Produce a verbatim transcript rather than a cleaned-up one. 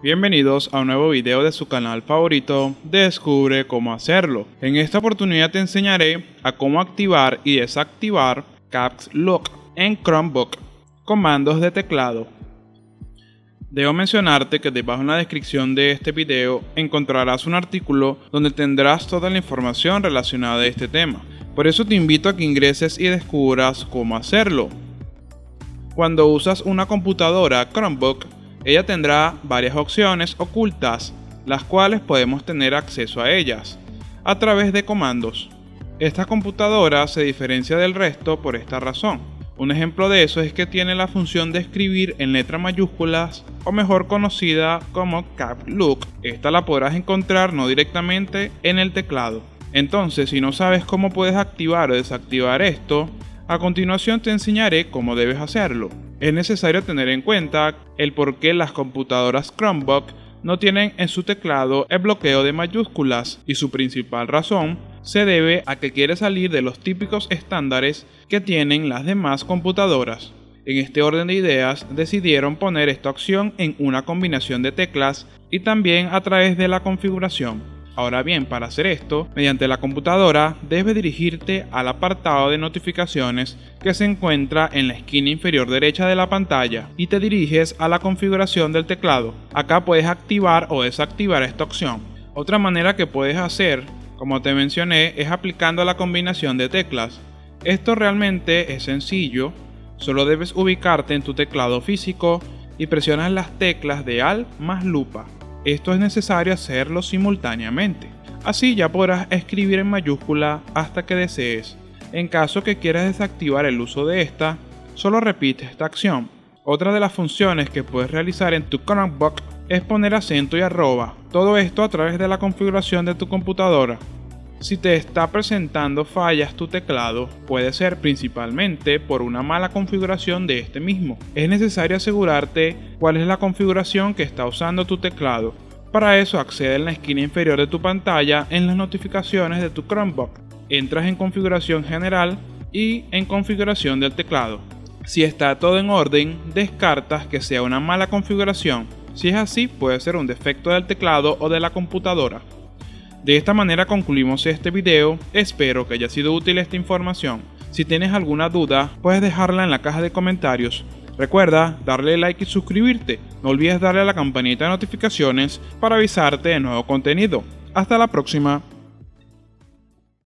Bienvenidos a un nuevo video de su canal favorito, Descubre cómo hacerlo. En esta oportunidad te enseñaré a cómo activar y desactivar Caps Lock en Chromebook, comandos de teclado. Debo mencionarte que debajo en la descripción de este video encontrarás un artículo donde tendrás toda la información relacionada a este tema. Por eso te invito a que ingreses y descubras cómo hacerlo. Cuando usas una computadora Chromebook, ella tendrá varias opciones ocultas, las cuales podemos tener acceso a ellas a través de comandos. Esta computadora se diferencia del resto por esta razón. Un ejemplo de eso es que tiene la función de escribir en letras mayúsculas, o mejor conocida como Caps Lock. Esta la podrás encontrar no directamente en el teclado. Entonces, si no sabes cómo puedes activar o desactivar esto, a continuación te enseñaré cómo debes hacerlo. Es necesario tener en cuenta el por qué las computadoras Chromebook no tienen en su teclado el bloqueo de mayúsculas, y su principal razón se debe a que quiere salir de los típicos estándares que tienen las demás computadoras. En este orden de ideas decidieron poner esta opción en una combinación de teclas y también a través de la configuración. Ahora bien, para hacer esto, mediante la computadora debes dirigirte al apartado de notificaciones que se encuentra en la esquina inferior derecha de la pantalla y te diriges a la configuración del teclado. Acá puedes activar o desactivar esta opción. Otra manera que puedes hacer, como te mencioné, es aplicando la combinación de teclas. Esto realmente es sencillo, solo debes ubicarte en tu teclado físico y presionas las teclas de Alt más lupa. Esto es necesario hacerlo simultáneamente. Así ya podrás escribir en mayúscula hasta que desees. En caso que quieras desactivar el uso de esta, solo repite esta acción. Otra de las funciones que puedes realizar en tu Chromebook es poner acento y arroba. Todo esto a través de la configuración de tu computadora. Si te está presentando fallas tu teclado, puede ser principalmente por una mala configuración de este mismo. Es necesario asegurarte cuál es la configuración que está usando tu teclado. Para eso accede en la esquina inferior de tu pantalla en las notificaciones de tu Chromebook. Entras en configuración general y en configuración del teclado. Si está todo en orden, descartas que sea una mala configuración. Si es así, puede ser un defecto del teclado o de la computadora. De esta manera concluimos este video. Espero que haya sido útil esta información. Si tienes alguna duda, puedes dejarla en la caja de comentarios. Recuerda darle like y suscribirte. No olvides darle a la campanita de notificaciones para avisarte de nuevo contenido. Hasta la próxima.